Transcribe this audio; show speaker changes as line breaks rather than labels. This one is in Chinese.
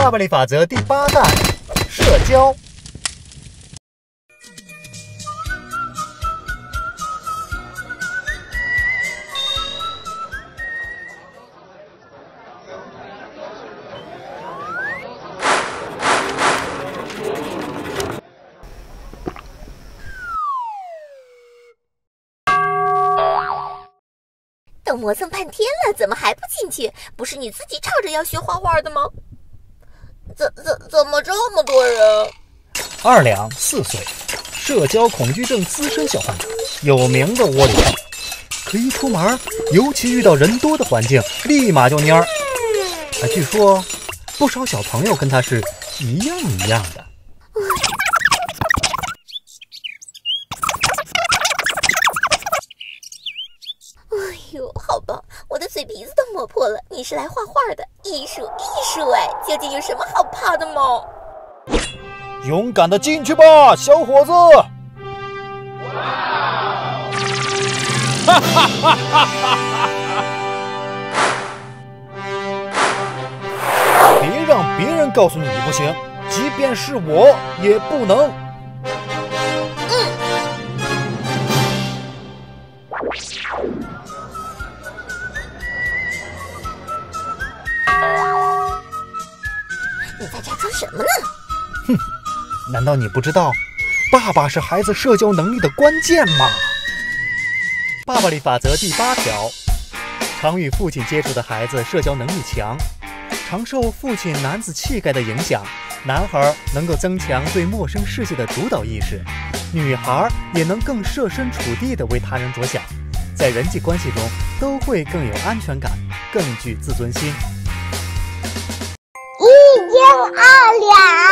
爸爸力法则第8弹：社交。
都磨蹭半天了，怎么还不进去？不是你自己吵着要学画画的吗？怎么这么多人
？2两4岁，社交恐惧症资深小患者，有名的窝里斗，可一出门，尤其遇到人多的环境，立马就蔫儿。据说不少小朋友跟他是一样的。
好吧，我的嘴皮子都磨破了。你是来画画的，艺术哎，究竟有什么好怕的吗？
勇敢的进去吧，小伙子！哈哈哈哈哈！别让别人告诉你不行，即便是我也不能。
你在这装什么呢？
哼，难道你不知道，爸爸是孩子社交能力的关键吗？爸爸力法则第8条：常与父亲接触的孩子社交能力强，常受父亲男子气概的影响。男孩能够增强对陌生世界的主导意识，女孩也能更设身处地地为他人着想，在人际关系中都会更有安全感，更具自尊心。
1斤2两。